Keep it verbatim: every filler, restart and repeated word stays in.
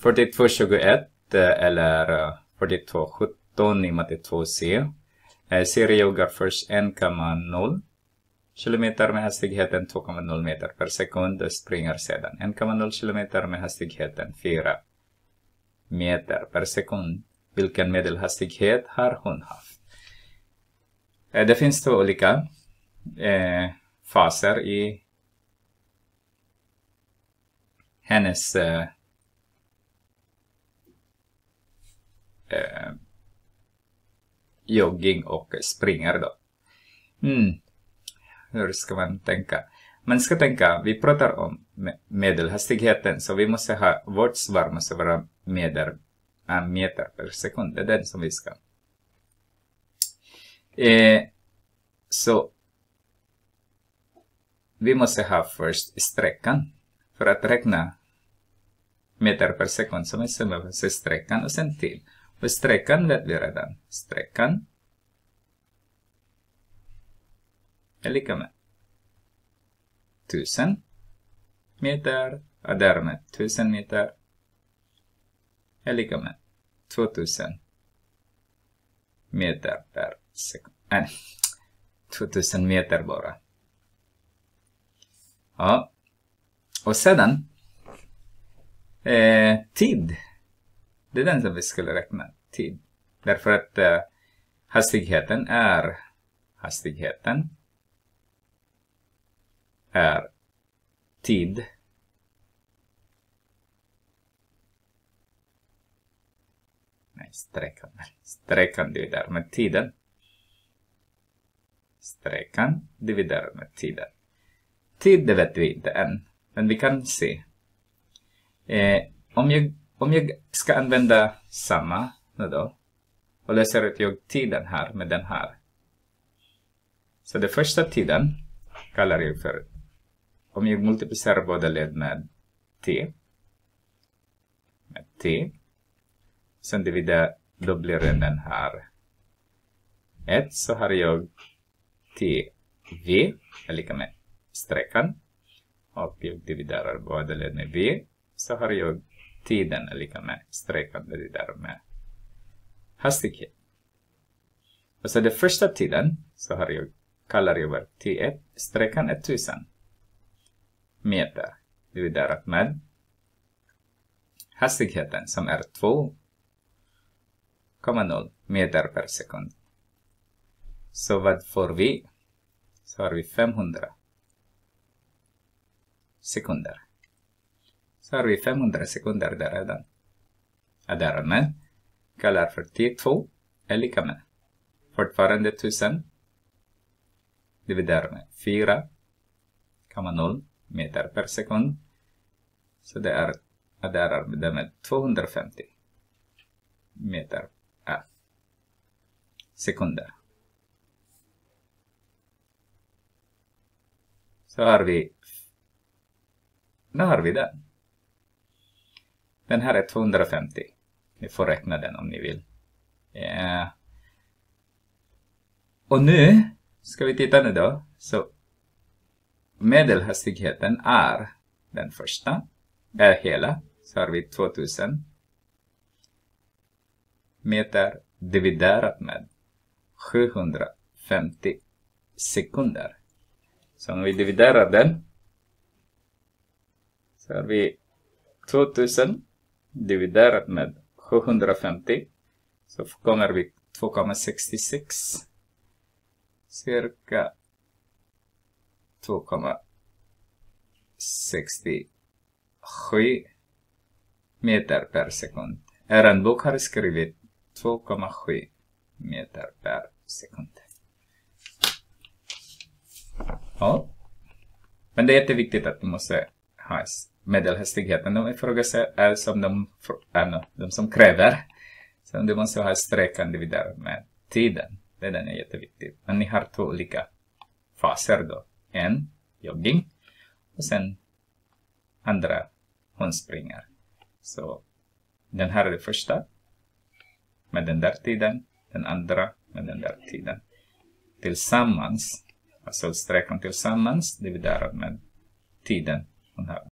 fyrtiotvå tjugoett eller fyrtiotvå sjutton i matte två C. Seriejoggar först en komma noll kilometer med hastigheten två komma noll meter per sekund och springer sedan en komma noll kilometer med hastigheten fyra meter per sekund. Vilken medelhastighet har hon haft? Det finns två olika eh, faser i hennes eh, eh, jogging och springer då. Mm. Hur ska man tänka? Man ska tänka, vi pratar om medelhastigheten, så vi måste ha vårt svar måste vara meter, äh, meter per sekund. Det är den som vi ska. Eh, så vi måste ha först sträckan. För att räkna meter per sekund så måste vi ha sträckan och sen tid. Och sträckan vet vi redan. Sträckan är lika med tusen meter och därmed tusen meter är lika med tvåtusen meter per sekund. Nej, tvåtusen meter bara. Ja. Och sedan eh, tid. Det är den som vi skulle räkna. Tid. Därför att eh, hastigheten är hastigheten är tid nej, sträckan sträckan dividerar med tiden sträckan dividerar med tiden. Tid, det vet vi inte än, men vi kan se eh, om, jag, om jag ska använda samma då, och läser ut jag tiden här med den här, så den första tiden kallar jag för, om jag multiplicerar båda led med t med t, sen dividerar, då blir det den här ett, så har jag tv är lika med sträckan, och jag dividerar båda led med v, så har jag tiden är lika med sträckan dividerar med hastighet. Och så den första tiden så har jag, kallar jag för t ett, sträckan är tusen meter dividerat med hastigheten som är två komma noll meter per sekund. Så vad får vi? Så har vi femhundra sekunder. Så har vi femhundra sekunder där redan. Och därmed kallar för t två är lika med fortfarande tusen dividerat med fyra komma noll meter per sekund. Så det är, och där är det med tvåhundrafemtio meter äh, sekunder. Så har vi, nu har vi den. Den här är tvåhundrafemtio. Ni får räkna den om ni vill. Yeah. Och nu ska vi titta nu då. Så medelhastigheten är den första. Är hela. Så har vi tvåtusen meter dividerat med sjuhundrafemtio sekunder. Så om vi dividerar den så har vi tvåtusen dividerat med sjuhundrafemtio, så kommer vi två komma sextiosex, cirka två komma sextiosju meter per sekund. Er bok har skrivit två komma sju meter per sekund. Ja. Men det är jätteviktigt att du måste ha medelhastigheten. De frågar sig är som de, äh, de som kräver. Så du måste ha sträckan dividerat med tiden. Det är den är jätteviktigt. Men ni har två olika faser då. En jogging och sen andra hon springer. Så den här är det första med den där tiden. Den andra med den där tiden. Tillsammans, alltså sträckan tillsammans dividerat med tiden hon har.